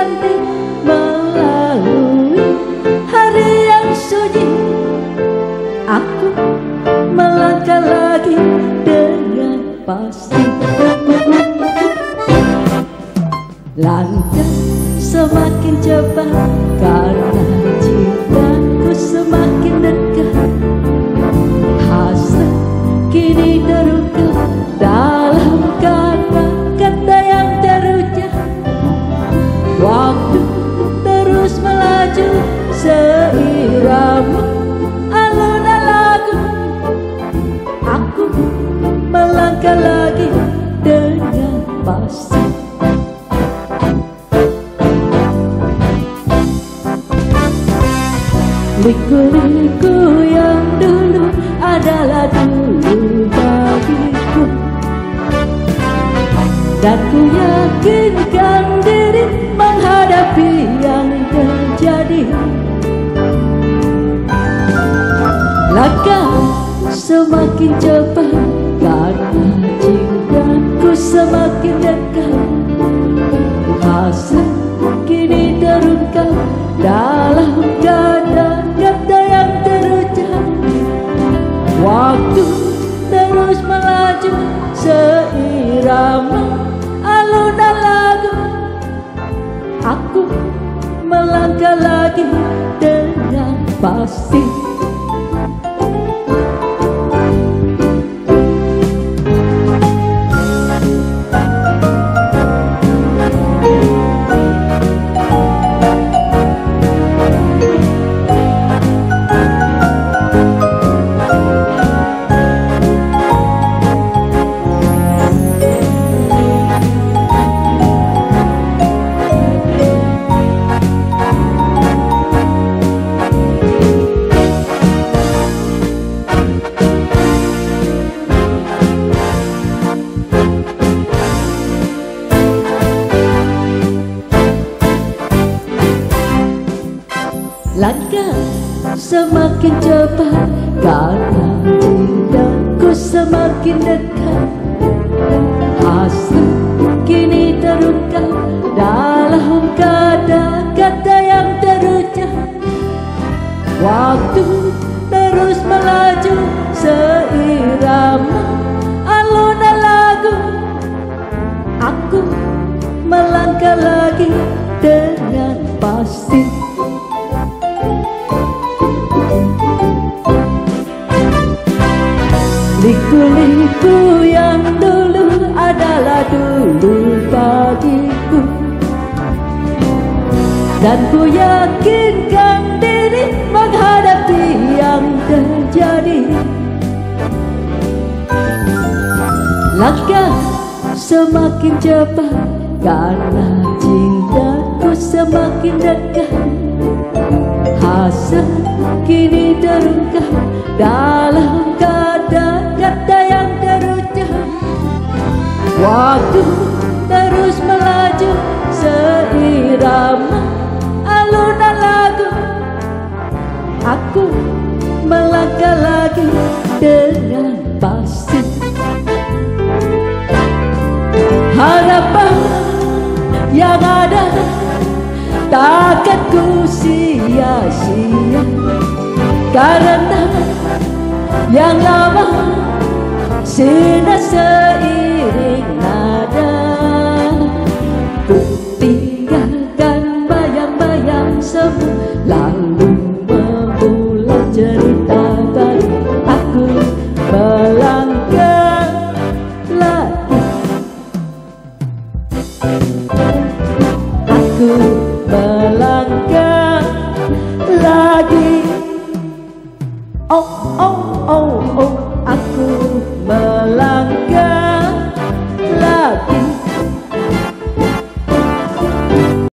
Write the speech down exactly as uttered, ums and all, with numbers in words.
berganti melalui hari yang sunyi. Aku melangkah lagi dengan pasti. Langkah semakin cepat karena cintaku semakin dekat. Hasrat kini terungkap dalam kata-kata yang terucap. Waktu terus melaju seirama alunan lagu. Aku melangkah lagi dengan pasti. Liku-liku yang dulu adalah dulu bagiku, dan ku yakinkan diri menghadapi yang terjadi. Langkah semakin cepat karena cintaku semakin dekat. Hasrat kini terungkap dalam kata-kata yang terucap. Waktu terus melaju seirama alunan lagu. Aku melangkah lagi dengan pasti. Langkah semakin cepat karena cintaku semakin dekat. Hasrat kini terungkap dalam kata-kata yang terucap. Waktu terus melaju seirama alunan lagu. Aku melangkah lagi dengan pasti. Liku-liku yang dulu adalah dulu bagiku, dan ku yakinkan diri menghadapi yang terjadi. Langkah semakin cepat karena cintaku semakin dekat. Hasrat kini terungkap dalam kata-kata yang terucap. Waktu terus melaju seirama alunan lagu. Aku melangkah lagi dengan pasti. Harapan yang ada takkan ku sia-sia, karena yang lama sudah seiring nada. Ku tinggalkan bayang-bayang semua lalu.